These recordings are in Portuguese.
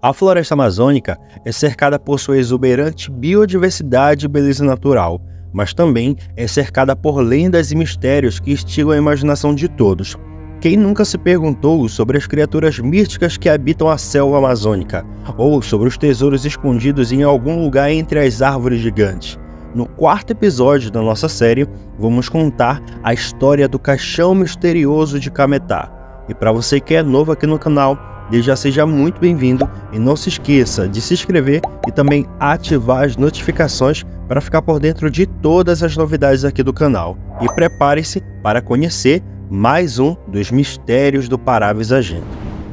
A floresta amazônica é cercada por sua exuberante biodiversidade e beleza natural, mas também é cercada por lendas e mistérios que instigam a imaginação de todos. Quem nunca se perguntou sobre as criaturas místicas que habitam a selva amazônica, ou sobre os tesouros escondidos em algum lugar entre as árvores gigantes? No quarto episódio da nossa série, vamos contar a história do Caixão Misterioso de Cametá. E para você que é novo aqui no canal, desde já seja muito bem-vindo e não se esqueça de se inscrever e também ativar as notificações para ficar por dentro de todas as novidades aqui do canal. E prepare-se para conhecer mais um dos mistérios do Pará Visagento.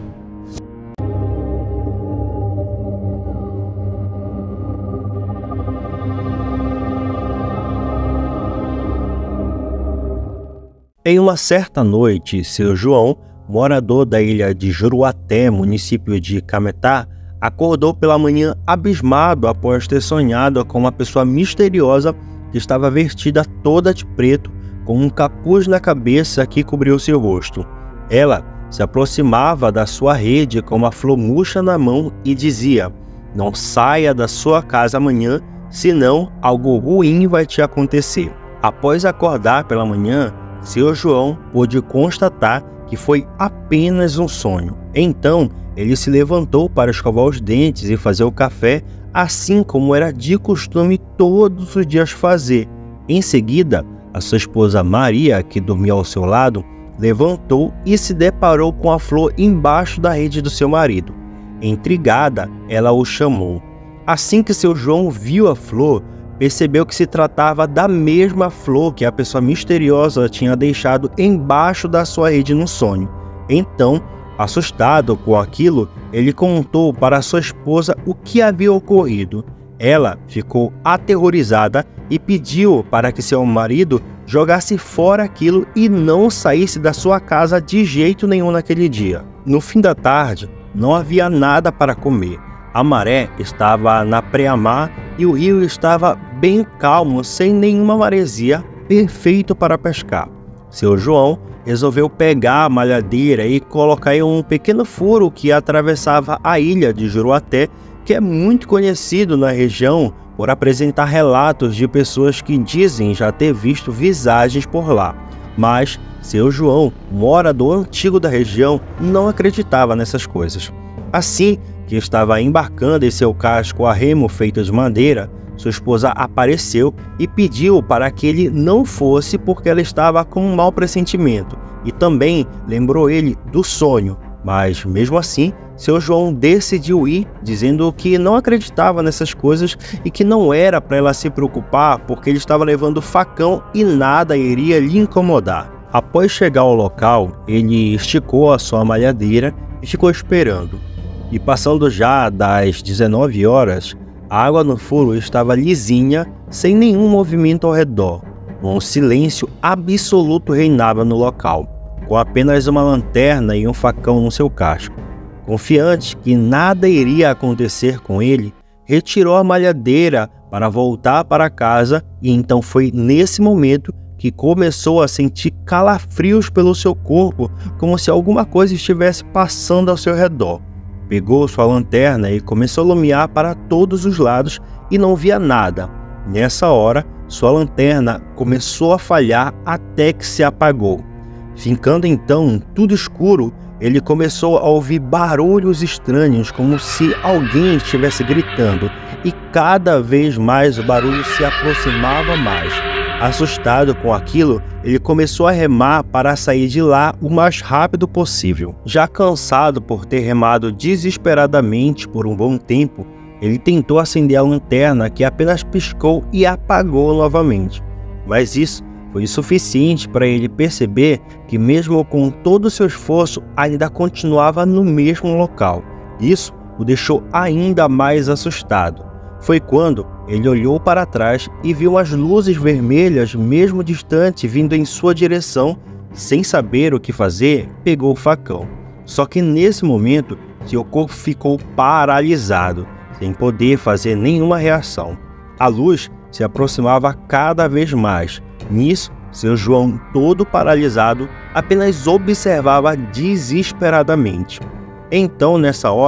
Em uma certa noite, seu João, morador da ilha de Juruaté, município de Cametá, acordou pela manhã abismado após ter sonhado com uma pessoa misteriosa que estava vestida toda de preto, com um capuz na cabeça que cobriu seu rosto. Ela se aproximava da sua rede com uma flor murcha na mão e dizia: "Não saia da sua casa amanhã, senão algo ruim vai te acontecer." Após acordar pela manhã, seu João pôde constatar que foi apenas um sonho. Então, ele se levantou para escovar os dentes e fazer o café, assim como era de costume todos os dias fazer. Em seguida, a sua esposa Maria, que dormia ao seu lado, levantou e se deparou com a flor embaixo da rede do seu marido. Intrigada, ela o chamou. Assim que seu João viu a flor, percebeu que se tratava da mesma flor que a pessoa misteriosa tinha deixado embaixo da sua rede no sonho. Então, assustado com aquilo, ele contou para sua esposa o que havia ocorrido. Ela ficou aterrorizada e pediu para que seu marido jogasse fora aquilo e não saísse da sua casa de jeito nenhum naquele dia. No fim da tarde, não havia nada para comer. A maré estava na pré-mar e o rio estava bem calmo, sem nenhuma maresia, perfeito para pescar. Seu João resolveu pegar a malhadeira e colocar em um pequeno furo que atravessava a ilha de Juruaté, que é muito conhecido na região por apresentar relatos de pessoas que dizem já ter visto visagens por lá. Mas seu João, morador antigo da região, não acreditava nessas coisas. Assim que estava embarcando em seu casco a remo feito de madeira, sua esposa apareceu e pediu para que ele não fosse porque ela estava com um mau pressentimento, e também lembrou ele do sonho. Mas mesmo assim, seu João decidiu ir, dizendo que não acreditava nessas coisas e que não era para ela se preocupar porque ele estava levando facão e nada iria lhe incomodar. Após chegar ao local, ele esticou a sua malhadeira e ficou esperando. E passando já das 19 horas, a água no furo estava lisinha, sem nenhum movimento ao redor. Um silêncio absoluto reinava no local, com apenas uma lanterna e um facão no seu casco. Confiante que nada iria acontecer com ele, retirou a malhadeira para voltar para casa e então foi nesse momento que começou a sentir calafrios pelo seu corpo, como se alguma coisa estivesse passando ao seu redor. Pegou sua lanterna e começou a iluminar para todos os lados e não via nada. Nessa hora, sua lanterna começou a falhar até que se apagou. Ficando então tudo escuro, ele começou a ouvir barulhos estranhos, como se alguém estivesse gritando, e cada vez mais o barulho se aproximava mais. Assustado com aquilo, ele começou a remar para sair de lá o mais rápido possível. Já cansado por ter remado desesperadamente por um bom tempo, ele tentou acender a lanterna, que apenas piscou e apagou novamente. Mas isso foi suficiente para ele perceber que mesmo com todo o seu esforço, ainda continuava no mesmo local. Isso o deixou ainda mais assustado. Foi quando ele olhou para trás e viu as luzes vermelhas mesmo distante vindo em sua direção. Sem saber o que fazer, pegou o facão. Só que nesse momento, seu corpo ficou paralisado, sem poder fazer nenhuma reação. A luz se aproximava cada vez mais. Nisso, seu João, todo paralisado, apenas observava desesperadamente. Então, nessa hora,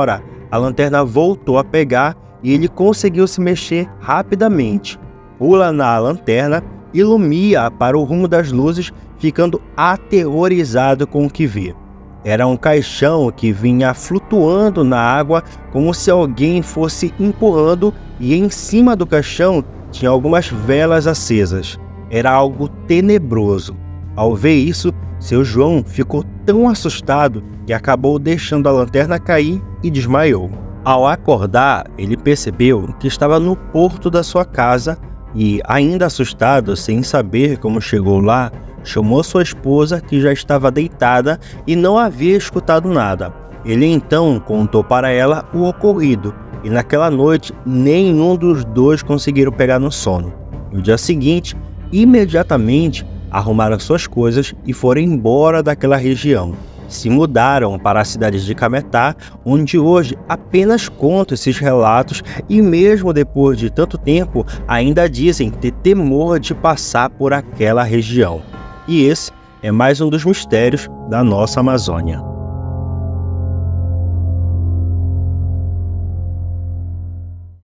a lanterna voltou a pegar e ele conseguiu se mexer rapidamente. Pula na lanterna e ilumina para o rumo das luzes, ficando aterrorizado com o que vê. Era um caixão que vinha flutuando na água como se alguém fosse empurrando, e em cima do caixão tinha algumas velas acesas. Era algo tenebroso. Ao ver isso, seu João ficou tão assustado que acabou deixando a lanterna cair e desmaiou. Ao acordar, ele percebeu que estava no porto da sua casa e, ainda assustado, sem saber como chegou lá, chamou sua esposa, que já estava deitada e não havia escutado nada. Ele então contou para ela o ocorrido e naquela noite nenhum dos dois conseguiram pegar no sono. No dia seguinte, imediatamente arrumaram suas coisas e foram embora daquela região. Se mudaram para a cidade de Cametá, onde hoje apenas contam esses relatos e mesmo depois de tanto tempo ainda dizem ter temor de passar por aquela região. E esse é mais um dos mistérios da nossa Amazônia.